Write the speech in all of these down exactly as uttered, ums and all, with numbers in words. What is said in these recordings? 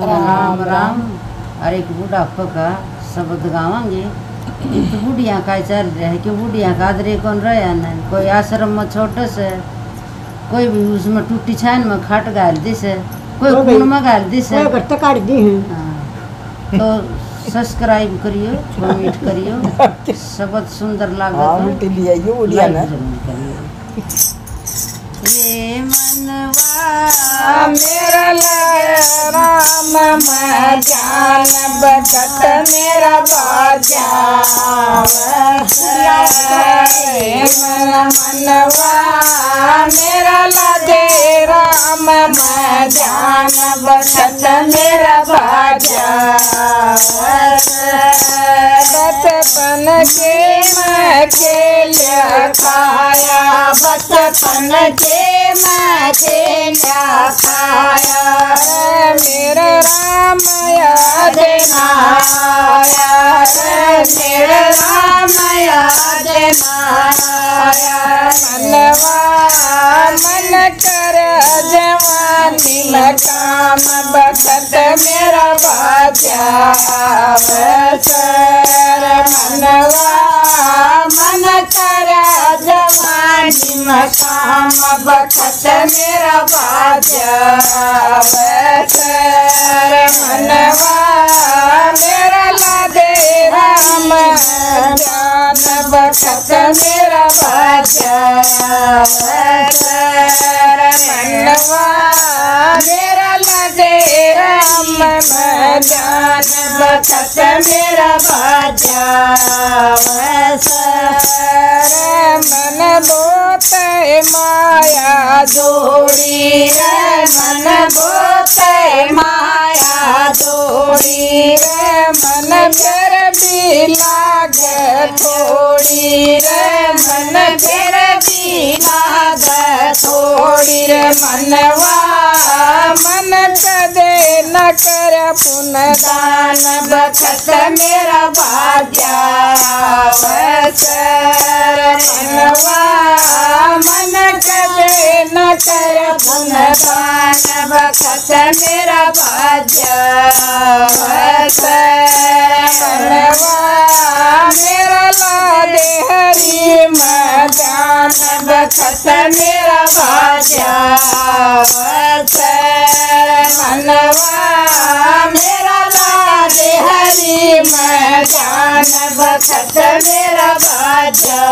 राम राम। अरे एक बुढ़ापा का शब्द गावांगे। तो बुढ़िया का चल रहा है कि बुढ़िया का आदरे कौन रहा नहीं, कोई आश्रम में छोटे से, कोई भी उसमें टूटी छान में खाट गाल दी से, कोई खून में गाल दी से, कोई काट दी है। तो सब्सक्राइब करियो, कमेंट करियो, शब्द सुंदर लागे तो ये मनवा मेरा राम मैं जान बकत मेरा बाजा मेरा मनवा मेरा लागे राम मैं जान बकत मेरा बाजा बचपन के मैं खेलिया खाया बचपन के मैं खेलिया खाया मेरे राम याद आया मेरे राम याद आया मनवा मन कर जवानी में काम बखत मेरा बाजा मनवा मन कर जवानी में काम बखत मेरा बाजा मनवा मेरा लागे राम जान बखत मेरा बाजा मनवा मेरा लागे राम जान बखत मेरा बाजा मन बोत माया जोड़ी रे मन बोत माया जोड़ी रे मन फिर भी लागे थोड़ी रे मन फिर भी लागे थोड़ी रे मनवा मन कदे न कर पुन दान बखत मेरा बाजा मनवा मन कदे न कर पुन दान बखत मेरा बाजा मनवा मेरा लाडे हरी मैदान बखत मेरा बाजा मनवा मेरा लाडे हरी मैदान बखत मेरा बाजा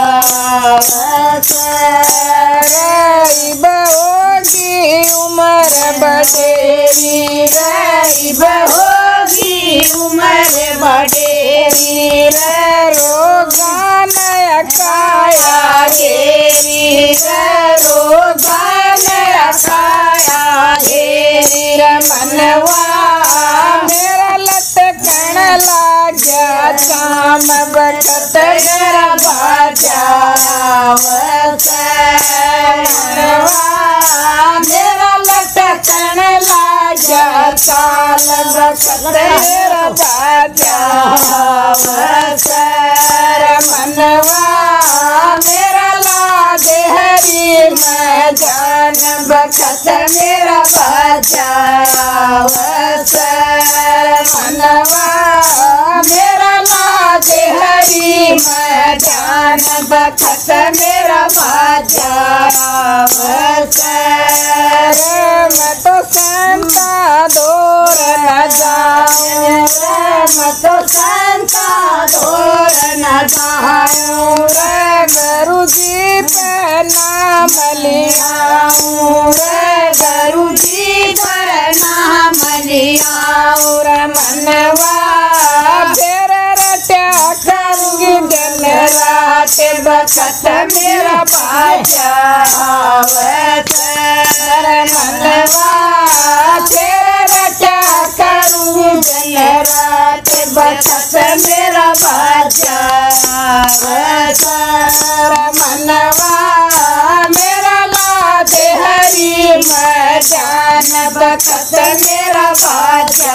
होगी उम्र बडेरी रही होगी उम्र बडेरी रे रोगान काया गेरी रे रोगान काया गेरी रे मनवा मेरा लटकन लाग्या काम बखत मेरा बाजा मनवा मेरा लटकन लाग्या काल बखत मेरा बाजा मनवा मेरा लागे हरी मैदान बखत मेरा बाजा मनवा मेरा लागे हरी मैदान बखत मेरा बाजा मैं तो संता दूर न जाऊं मैं तो संता दूर न जाऊं रे गुरु जी पे नाम लियाऊं रे गुरु जी पर नाम लियाऊं रे मनवा फिर रटा करूंगी दिन रात बखत मेरा बाजा मनवा फिर रटा करूंगी दिन रात बखत मेरा बाजा मनवा मेरा लागे हरी मैदान बखत मेरा बाजा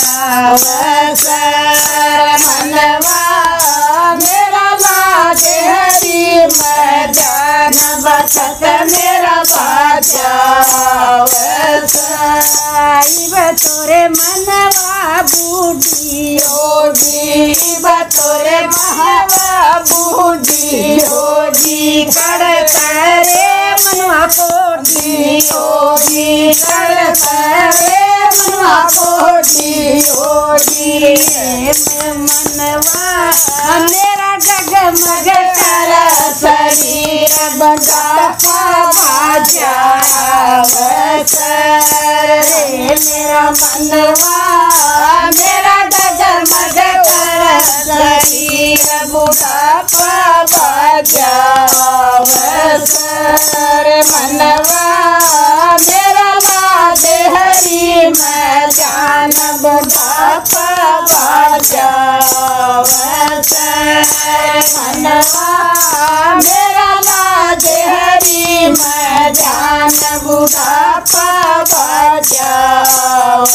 मनवा मेरा लागे हरी मैदान बखत मेरा बाजा आई बतोरे मनवा बूढ़ी होगी बतोरे मनवा बूढ़ी होगी करता रे मनवा कोठी होगी करता रे मनवा कोठी होगी मनवा मेरा डगमग कर शरीर बगापा बाजार रे मेरा मनवा मेरा डगमग कर शरीर बुढ़ापा बाजार मनवा मेरा लागे हरी मैं जान बुढ़ापा बाजार मनवा मेरा लागे हरी मैं जान बुढ़ापा बाजार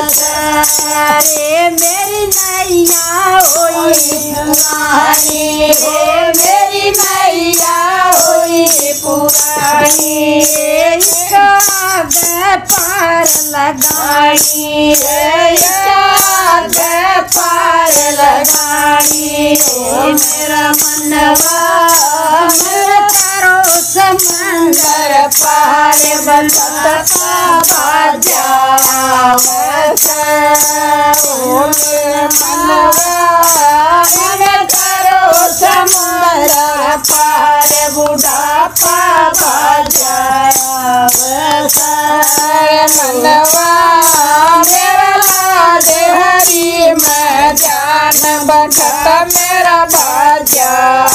रे मेरी नैया होई पुरानी रे मेरी नैया होई पुरानी आगे पार लगाई रे आगे पार लगाई मेरा मनवा मेरा चारों समंदर पार बलता बाजा मनवा मेरा चारों समंदर पार बुढ़ापा बाजा मनवा मेरा लागे हरी मैं जान बखत मेरा बाजा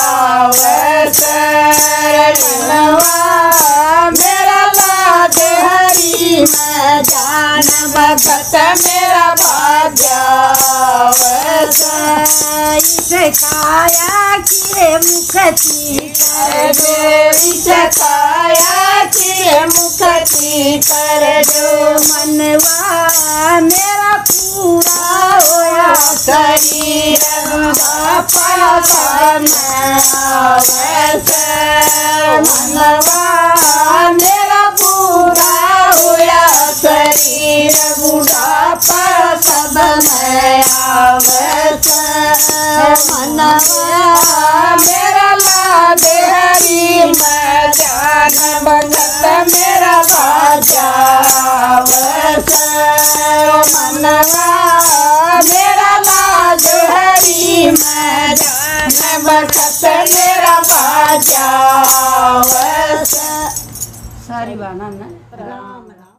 मनवा मेरा लागे हरी मैं जान बखत मेरा बाजा इसे काया किए मुखती कर दो इसे काया किए मुखती कर दो मनवा मेरा पूरा होया शरीर पावन मनवा मेरा पूरा होया शरीर बुढ़ापा सब में आवत मनवा मेरा लागे हरी मैं जान बगत मेरा बाजा मनवा मेरा लागे हरी मैं जान बगत मेरा बाजा सारी बाना ना राम राम।